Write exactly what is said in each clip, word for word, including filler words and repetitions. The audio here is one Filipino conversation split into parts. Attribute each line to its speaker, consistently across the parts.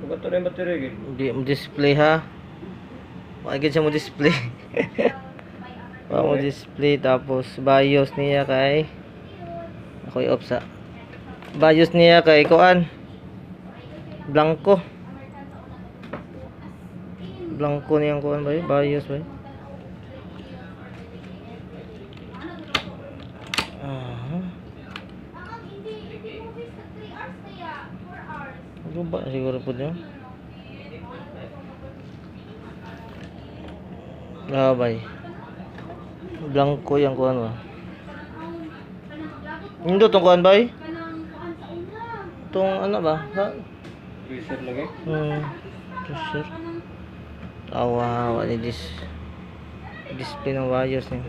Speaker 1: Bato rin battery gid.
Speaker 2: Di mo display ha. Wag siya mo display. Wa mo display tapos BIOS niya kay ako i-off sa BIOS niya kay kuan. Blanco. Blanco niyang kuan ba? BIOS ba? Ah. Ano ba siguro po niya? Ah, bay. Blanco yang kuan ba? Indo tong kuan bay? Tong ano ba? Ha?
Speaker 1: Freezer lagi.
Speaker 2: Hmm. Freezer. Awa, what is this? Display ng BIOS niya.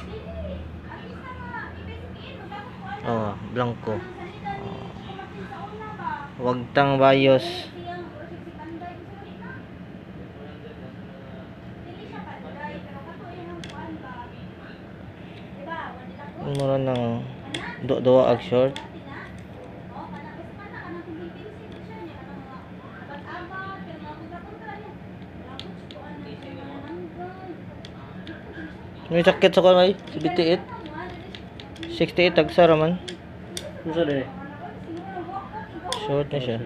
Speaker 2: Oh, Blanco. Oh. Wag tang BIOS. Mura ng do-doa ag short. May sakit sa kuan ay seventy-eight. sixty-eight tagsa raman.
Speaker 1: Unsa din?
Speaker 2: Short na siya.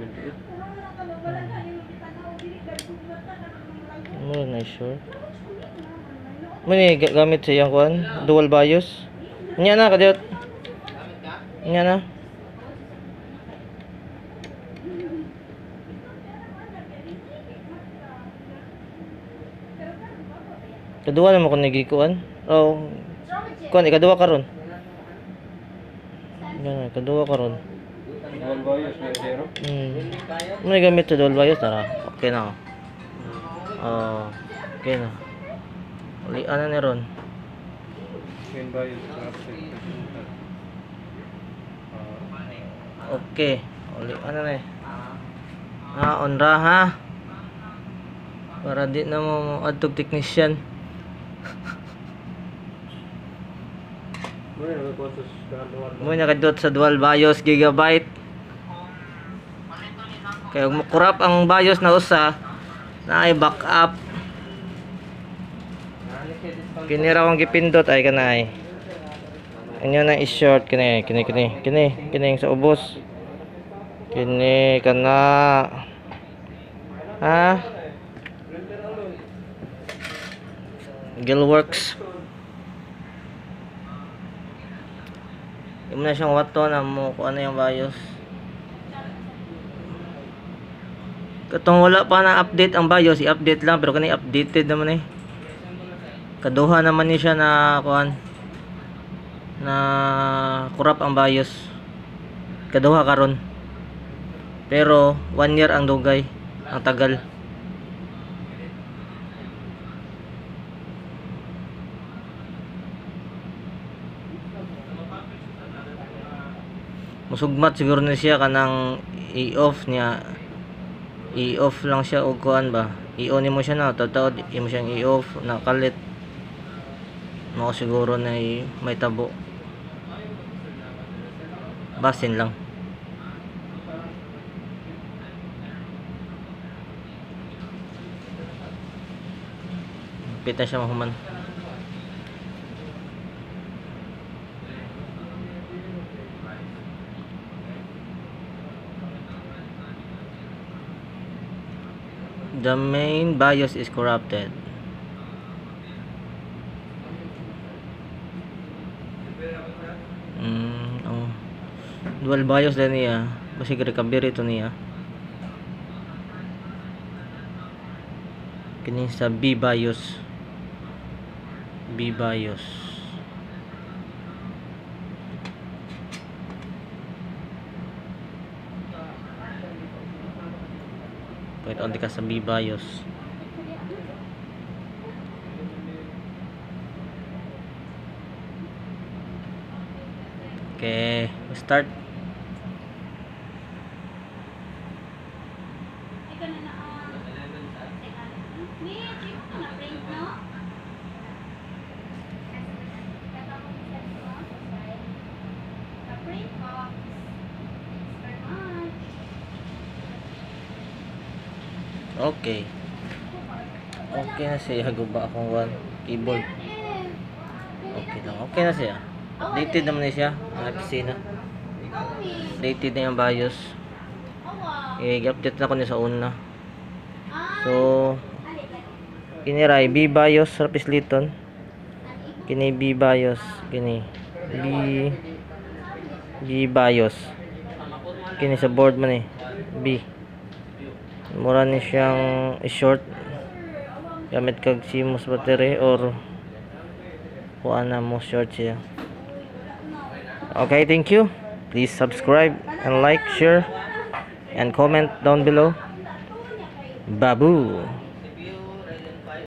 Speaker 2: Mura na short. Muni gamit sa iyang kuan, dual BIOS. Nya na kadiyot. Nya na. Kadua na mo kun nagikuan. Oh. Kuan ikaduha karon. Yan, kadua karon.
Speaker 1: Dual BIOS na zero.
Speaker 2: Hmm. May gamit sa dual BIOS tara. Okay na. Oh. Okay na. Uli ana ni ron.
Speaker 1: Main BIOS corrupted.
Speaker 2: Okay. Uli ano na eh. Ah, on ra ha. Para di na mo adtog technician.
Speaker 1: Muna na ko sa dual.
Speaker 2: Mo nya kadot sa dual BIOS gigabyte. Kaya mo kurap ang BIOS na usa na ay backup. Kini ra kong gipindot ay kanay. Inyo na i-short kini kini kini kini kini sa ubos. Kini kana. Ha? Gilworks. Imo na siyang wato na mo kung ano yung BIOS. Katong wala pa na update ang BIOS, i-update lang pero kani updated naman eh. Kaduha naman ni siya na kuan na kurap ang BIOS. Kaduha karon. Pero one year ang dugay, ang tagal. Musugmat siguro na siya kanang i-off niya. I-off lang siya og kuan ba. I-on mo siya na tawtawd imo siyang i-off na kalit. Mao siguro na may tabo. Basin lang. Pita siya mahuman. The main BIOS is corrupted. Mm, oh. Dual BIOS din niya. Kasi recovery ito niya. Kini sa B BIOS. B BIOS. Pwede on ka sa B BIOS. Okay, start. Okay. Okay na siya. Guba akong one keyboard. Okay lang. Okay na siya. Updated naman na siya. Ang opisina. Updated na yung BIOS. I-update na ko niya sa una. So, kiniray B BIOS rapis liton. Kini B BIOS. Kini B B BIOS. Kini sa board man eh. B. Mura ni siyang short gamit kag C M O S battery or kuha na mo short siya. Okay, thank you. Please subscribe and like, share and comment down below. Babu.